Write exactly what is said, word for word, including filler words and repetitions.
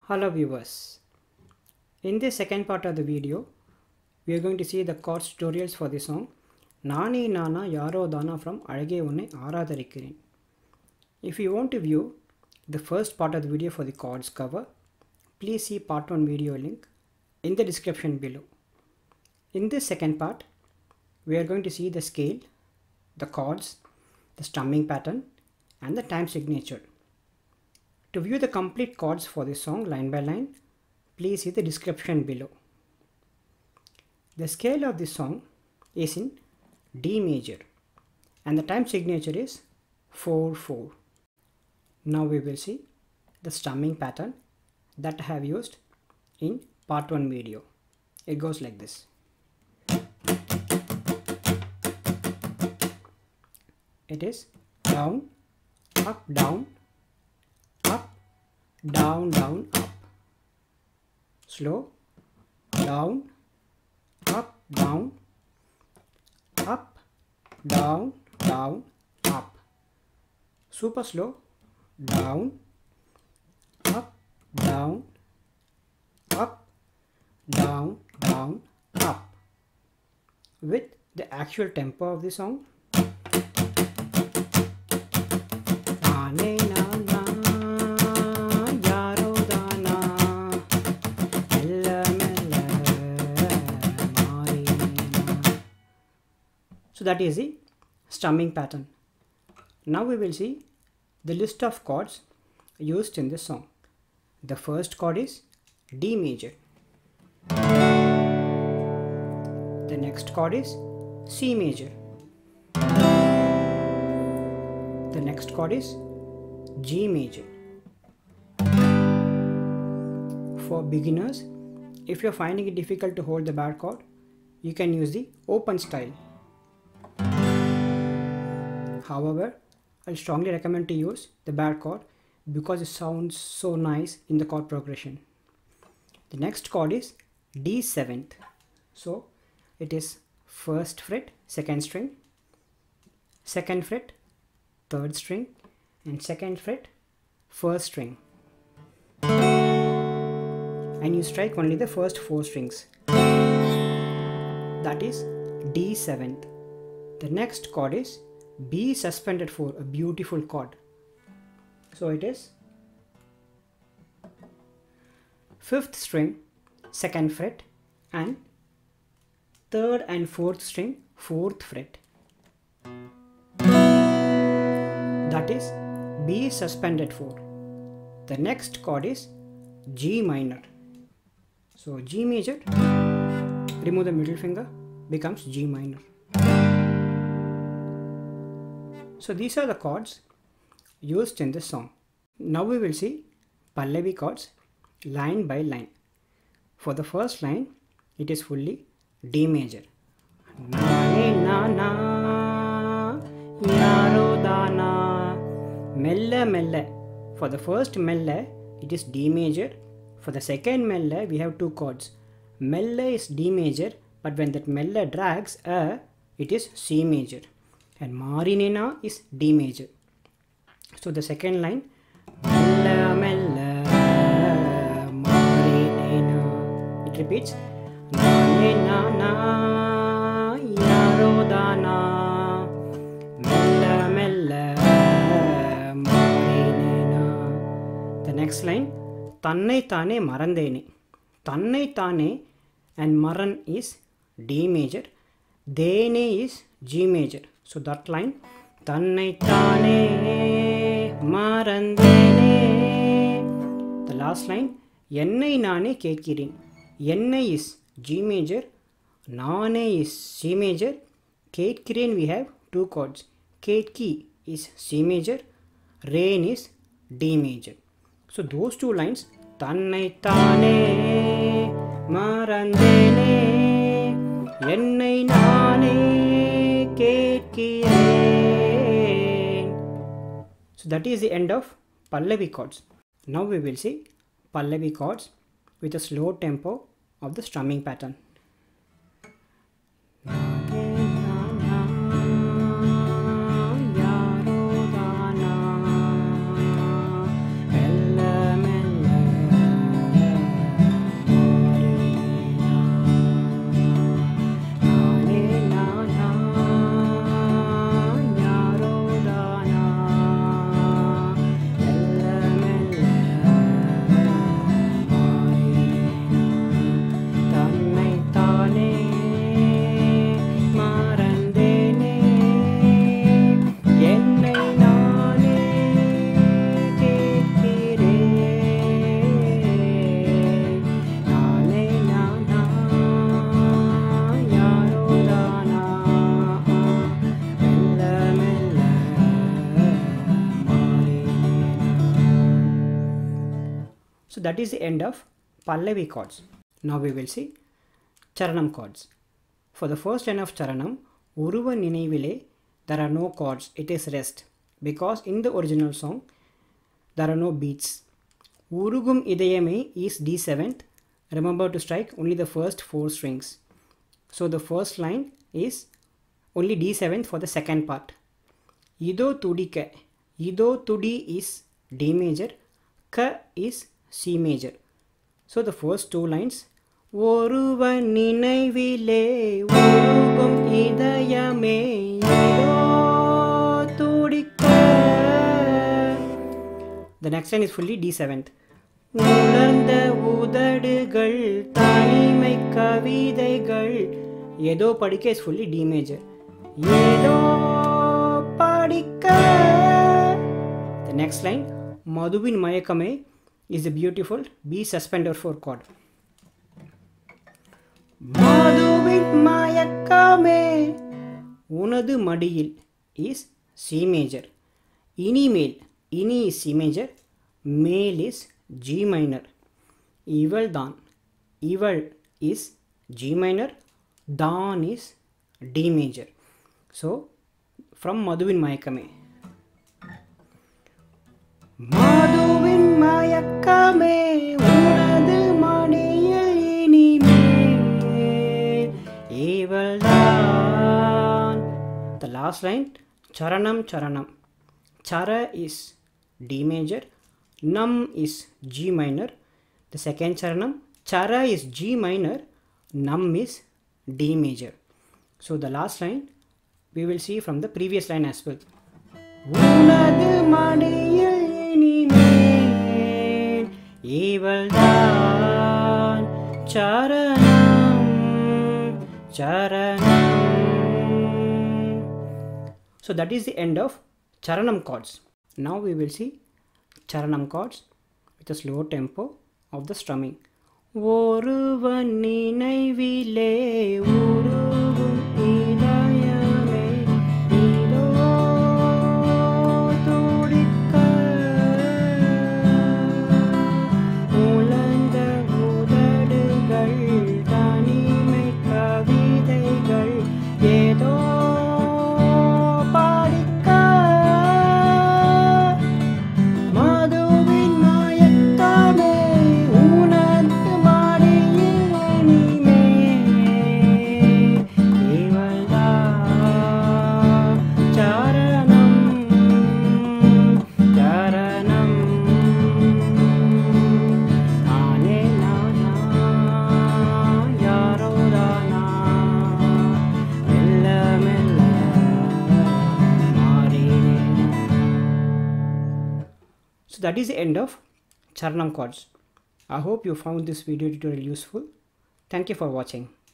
Hello viewers. In this second part of the video, we are going to see the chords tutorials for the song Nani Nana Yaro Dana from Alage Unne Aaradharikkiren. If you want to view the first part of the video for the chords cover, please see part one video link in the description below. In this second part, we are going to see the scale, the chords, the strumming pattern and the time signature. To view the complete chords for this song line by line, please see the description below. The scale of this song is in D major and the time signature is four four. Now we will see the strumming pattern that I have used in part one video. It goes like this. It is down, up, down, up, down, down, up. Slow, down, up, down, up, down, down, up. Super slow, down, up, down, up, down, down, up. With the actual tempo of the song. So that is the strumming pattern. Now we will see the list of chords used in this song. The first chord is D major. The next chord is C major. The next chord is G major. For beginners, if you are finding it difficult to hold the bar chord, you can use the open style. However, I strongly recommend to use the bar chord because it sounds so nice in the chord progression. The next chord is D seventh. So it is first fret, second string, second fret, third string, and second fret, first string. And you strike only the first four strings. That is D seventh. The next chord is B suspended four, a beautiful chord. So it is fifth string, second fret, and third and fourth string, fourth fret. That is B suspended four. The next chord is G minor. So G major, remove the middle finger, becomes G minor. So these are the chords used in this song. Now we will see Pallavi chords line by line. For the first line, it is fully D major. Na na yaro dana mella mella. For the first mella, it is D major. For the second mella, we have two chords. Mella is D major, but when that mella drags a, it is C major. And Marinena is D major. So the second line, Mella Mella Marinena. It repeats, Na na Yaro Dana Mella Mella Marinena. The next line, Tannai Tane Marandene. Tannai Tane and Maran is D major. Dene is G major. So that line, Tannai Tane Marandene. The last line, Ennai Nane Ketkiren. Ennai is G major, Nane is C major, Ketkiren we have two chords. Ketki is C major, Rain is D major. So those two lines, Tannai Tane Marandene Ennai Nane Ketkiren. So that is the end of Pallavi chords. Now we will see Pallavi chords with a slow tempo of the strumming pattern. Mella mella that is the end of Pallavi chords. Now we will see Charanam chords. For the first line of Charanam, Uruva Ninivile, there are no chords, it is rest. Because in the original song, there are no beats. Urugum Idayame is D seventh. Remember to strike only the first four strings. So the first line is only D seventh for the second part. Ido Tudika. Ido Tudi is D major. Ka is C major. So the first two lines. Oruvan Ninaivile Urugum Idayame Ido Tudika. The next line is fully D seventh. உலர்ந்த உதடுகள் தனிமை கவிதைகள் ஏதோ படிக்க is fully D major. ஏதோ படிக்க. The next line மதுவின் மயக்கமே is a beautiful B suspender four chord. மதுவின் மயக்கமே உனது மடியில் is C major. இனிமேல் இனி is C major. மேல் is G minor. Ival dan. Ival is G minor. Dan is D major. So from Madhuvin Mayakame. Madhuvin Mayakame unadu maniyil inimel ival dan. The last line Charanam Charanam. Chara is D major. Nam is G minor. The second charanam, Chara is G minor, Nam is D major. So the last line we will see from the previous line as well. Unadu madiyil inimel ival dan charanam charanam. So that is the end of Charanam chords. Now we will see Charanam chords with a slow tempo of the strumming. Oruvan Ninaivile Urugum Idayame Ido Tudika. உலர்ந்த உதடுகள் தனிமை கவிதைகள் ஏதோ So that is the end of Charanam chords. I hope you found this video tutorial useful. Thank you for watching.